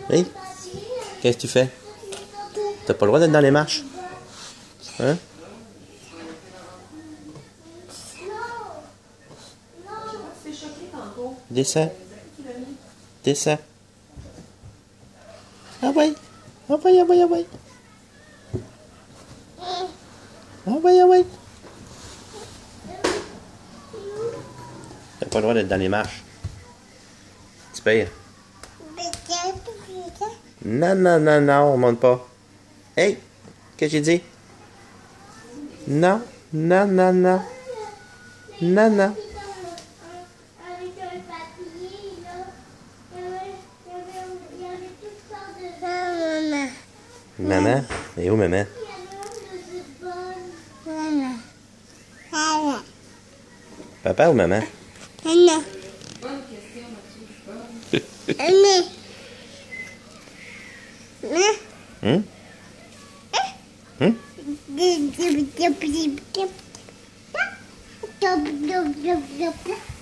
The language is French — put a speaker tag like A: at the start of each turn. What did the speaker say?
A: Hey, qu'est-ce que tu fais? T'as pas le droit d'être dans les marches. Hein? Descends. Descends. Ah ouais. Ah ouais, ah ouais, ah ouais. Ah ouais, ah ouais. T'as pas le droit d'être dans les marches. Tu payes. Non, non, non, non, on monte pas. Hey, qu'est-ce que j'ai dit? Non, non, non, non. Non, non. Maman? Et où maman? Papa ou maman?
B: Maman.
A: Hum? Hum?